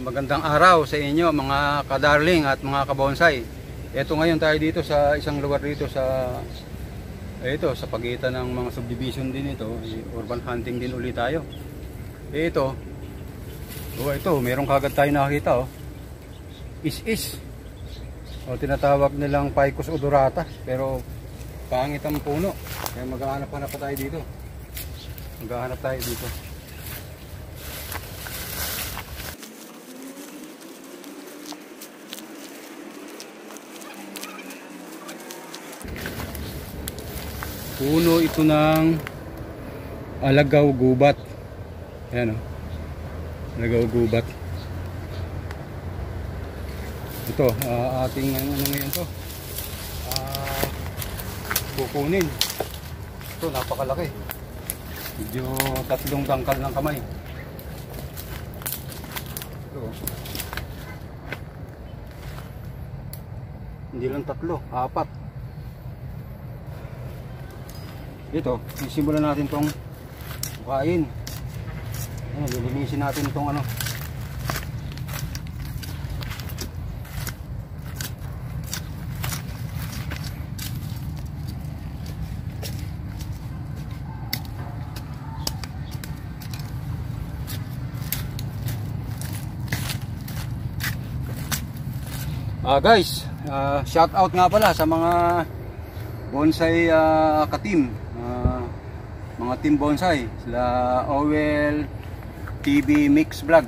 Magandang araw sa inyo mga kadarling at mga kabonsai. Ito ngayon tayo dito sa isang lugar dito sa sa pagitan ng mga subdivision din ito. Urban hunting din ulit tayo. Ito. Meron kagad tayo nakita Is. Tinatawag nilang Ficus odorata, pero pangit ang puno. Kaya maghahanap-hanap pa tayo dito. Maghahanap tayo dito. Puno ito ng alagaw gubat. Ayan alagaw gubat. Ito, ating ano ngayon to? Kukunin. Ito, napakalaki. Medyo 3 tangkal ng kamay. Ito. Hindi lang 3, 4. Dito, sisimulan natin tong bukain. Lilinisin natin itong guys, shout out nga pala sa mga bonsai ka-team, mga team bonsai, sila Owel TV Mix Vlog,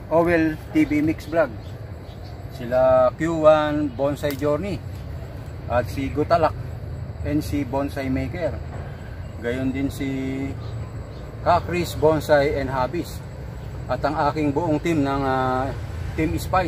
sila Q1 Bonsai Journey, at si Gutalak NC Bonsai Maker, gayon din si Kakris Bonsai and Hobbies, at ang aking buong team ng Team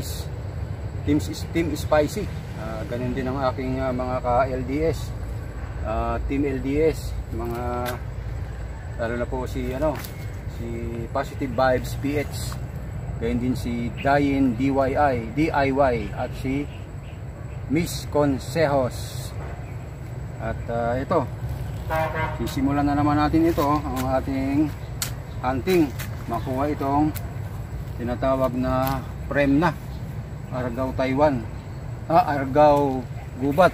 Spicy, ganon din ang aking mga ka-LDS, Team LDS, mga lalo na po si Positive Vibes PH, gayon din si Dayin DIY at si Miss Consejos. At ito, sisimulan na naman natin ang ating hunting. Makuha itong tinatawag na Premna Argaw Taiwan, Argaw gubat.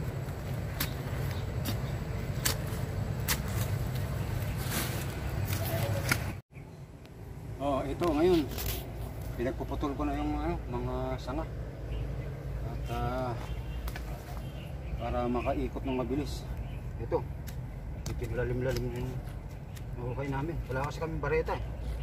Ito ngayon, pinagpuputol ko na yung mga sanga, at para makaikot ng mabilis. Ito, lalim-lalim yung mahukay namin. Wala kasi kami bareta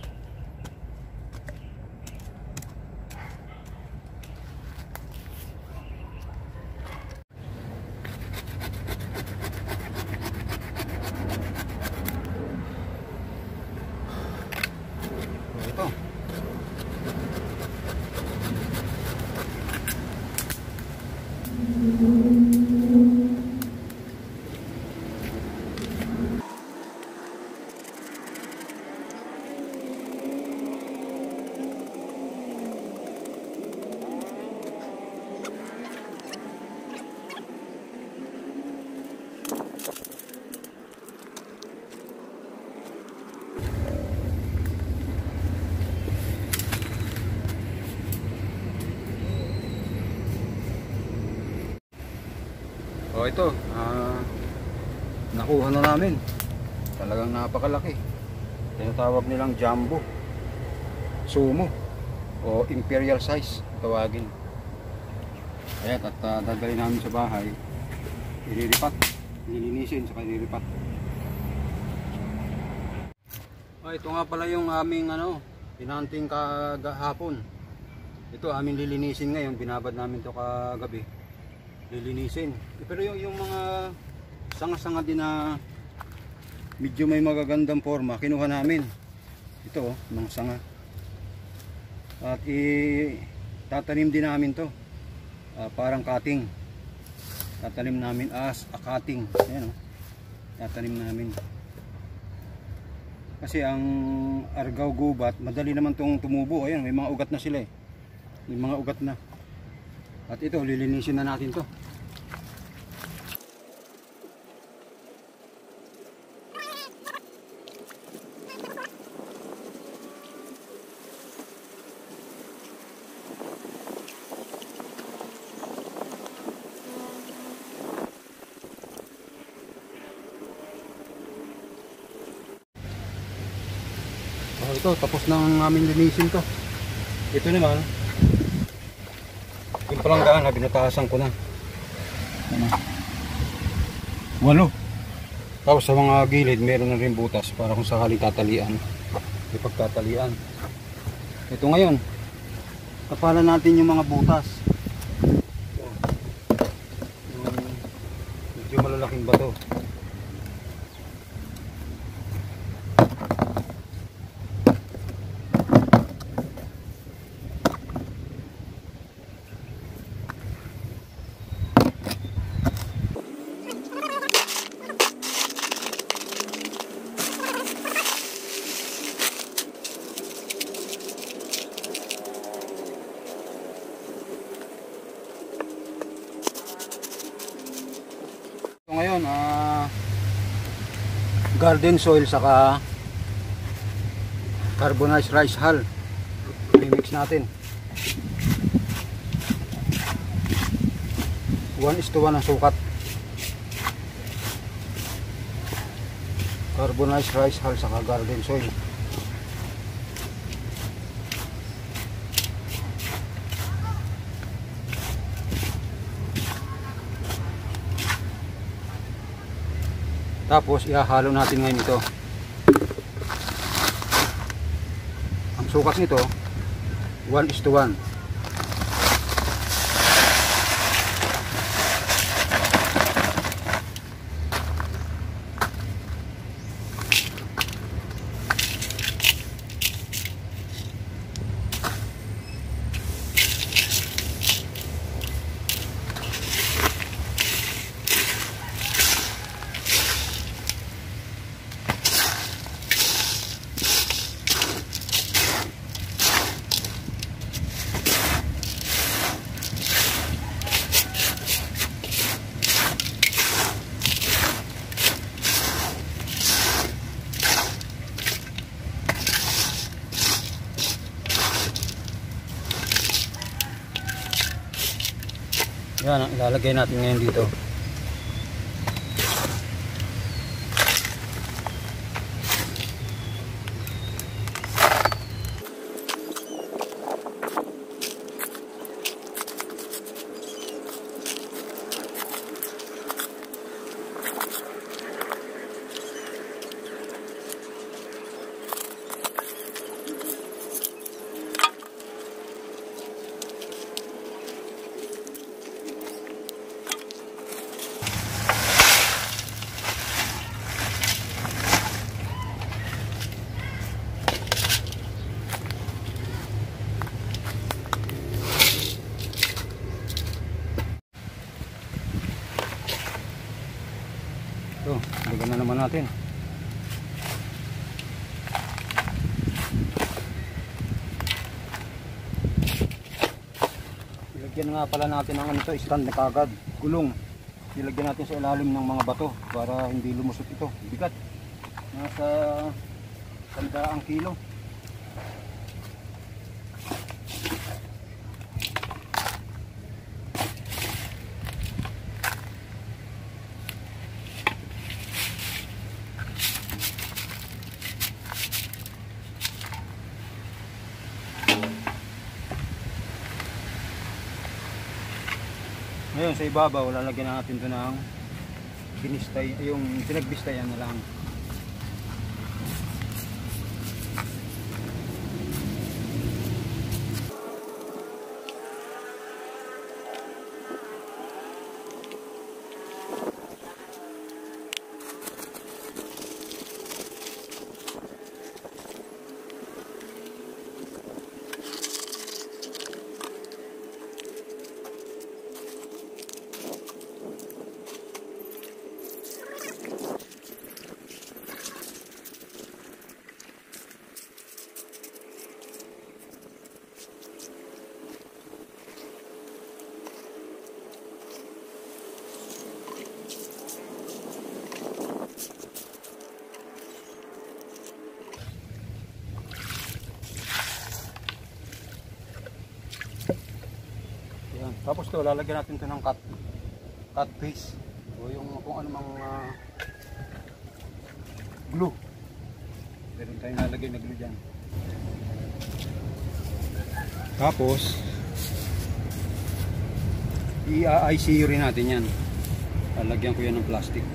ito, nakuha na namin. Talagang napakalaki. Tinatawag nilang jumbo, sumo, o imperial size tawagin. Ayan, at dadali namin sa bahay, nilinisin sa kanilipat. Ito nga pala yung aming pinanting kahapon. Ito aming lilinisin ngayon. Binabad namin to kagabi, lilinisin. Pero yung mga sanga-sanga din na medyo may magagandang forma, kinuha namin. Ito mga sanga, at tatanim din namin to, parang cutting. Tatanim namin as a cutting. Ayan, tatanim namin. Kasi ang argaw gubat, madali naman tong tumubo. Ayan, may mga ugat na sila may mga ugat na. At ito, lilinisin na natin to. So ito, tapos na namin linisin to. Ito naman, yung palanggaan na binatasan ko na. Ano? 8. Tapos sa mga gilid, meron na rin butas para kung sakaling tatalian. May pagtatalian. Ito ngayon, kapalan natin yung mga butas. Yung medyo malalaking bato. Ngayon, garden soil saka carbonized rice hull i-mix natin. 1:1 ang sukat. Carbonized rice hull saka garden soil. Tapos ihahalo natin ngayon ito. Ang sukat nito 1:1. Yan ang ilalagay natin ngayon dito. Ito, lagyan na naman natin. Ilagyan nga pala natin ang ito, stand na kagad, gulong. Ilagyan natin sa ilalim ng mga bato para hindi lumusot ito. Bigat. Nasa 100 kilo. Ngayon sa ibabaw, lalagyan natin ito ng binistay, yung pinagbistayan na lang. Tapos to, lalagyan natin ito ng cut paste o yung kung anumang glue. Meron tayong lalagay na glue dyan. Tapos i-ICU rin natin yan. Lalagyan ko yan ng plastic.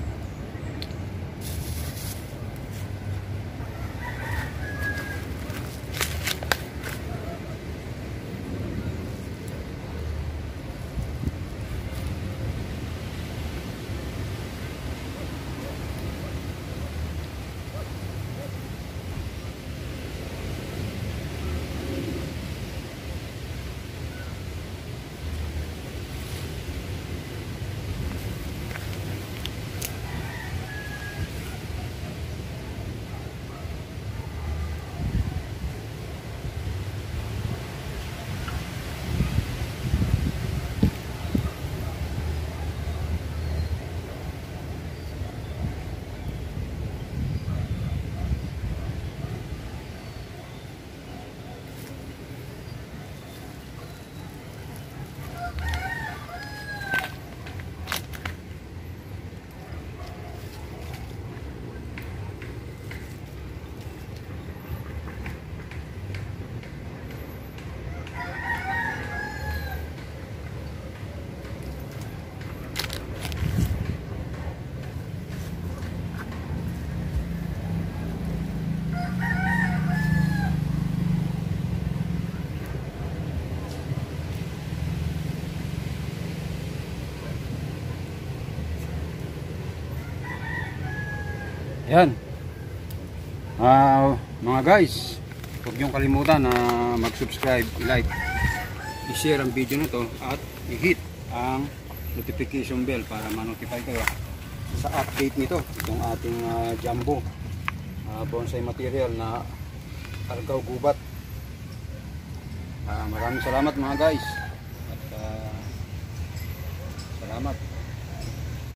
Yan. Mga guys, huwag niyong kalimutan na mag-subscribe, like, i-share ang video nito at i-hit ang notification bell para ma-notify kayo sa update nito. Itong ating jumbo bonsai material na Argao gubat. Maraming salamat mga guys. At salamat.